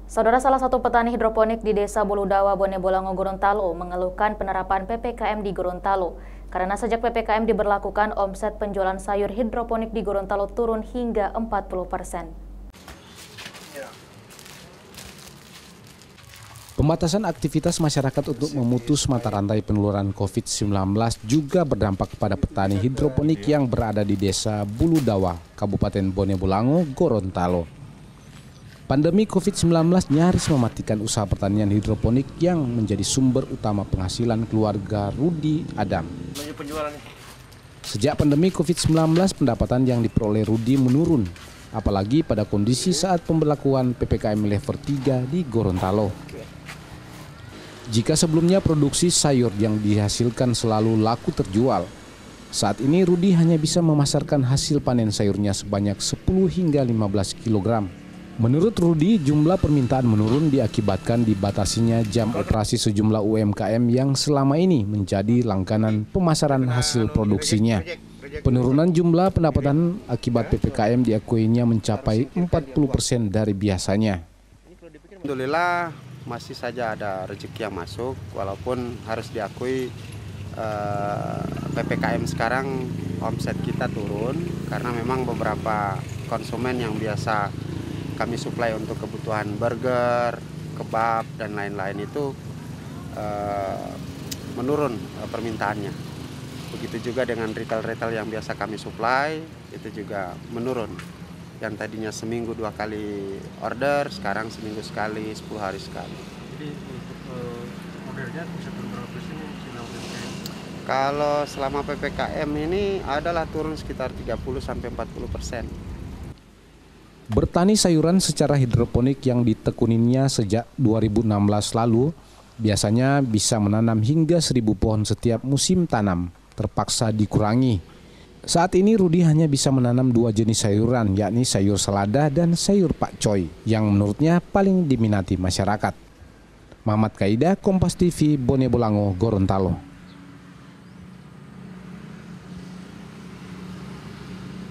Saudara, salah satu petani hidroponik di Desa Buludawa, Bone Bolango, Gorontalo mengeluhkan penerapan PPKM di Gorontalo. Karena sejak PPKM diberlakukan, omset penjualan sayur hidroponik di Gorontalo turun hingga 40%. Pembatasan aktivitas masyarakat untuk memutus mata rantai penularan COVID-19 juga berdampak kepada petani hidroponik yang berada di Desa Buludawa, Kabupaten Bone Bolango, Gorontalo. Pandemi COVID-19 nyaris mematikan usaha pertanian hidroponik yang menjadi sumber utama penghasilan keluarga Rudi Adam. Sejak pandemi COVID-19, pendapatan yang diperoleh Rudi menurun, apalagi pada kondisi saat pemberlakuan PPKM level 3 di Gorontalo. Jika sebelumnya produksi sayur yang dihasilkan selalu laku terjual, saat ini Rudi hanya bisa memasarkan hasil panen sayurnya sebanyak 10 hingga 15 kg. Menurut Rudi, jumlah permintaan menurun diakibatkan dibatasinya jam operasi sejumlah UMKM yang selama ini menjadi langganan pemasaran hasil produksinya. Penurunan jumlah pendapatan akibat PPKM diakuinya mencapai 40% dari biasanya. Alhamdulillah masih saja ada rezeki yang masuk, walaupun harus diakui PPKM sekarang omset kita turun karena memang beberapa konsumen yang biasa kami suplai untuk kebutuhan burger, kebab, dan lain-lain itu menurun permintaannya. Begitu juga dengan retail-retail yang biasa kami suplai, itu juga menurun. Yang tadinya seminggu 2 kali order, sekarang seminggu sekali, 10 hari sekali. Jadi untuk ordernya bisa turun berapa persen selama PPKM? Kalau selama PPKM ini adalah turun sekitar 30-40%. Bertani sayuran secara hidroponik yang ditekuninya sejak 2016 lalu, biasanya bisa menanam hingga 1.000 pohon setiap musim tanam, terpaksa dikurangi. Saat ini Rudi hanya bisa menanam 2 jenis sayuran, yakni sayur selada dan sayur pakcoy, yang menurutnya paling diminati masyarakat. Muhammad Kaida, Kompas TV, Bone Bolango, Gorontalo.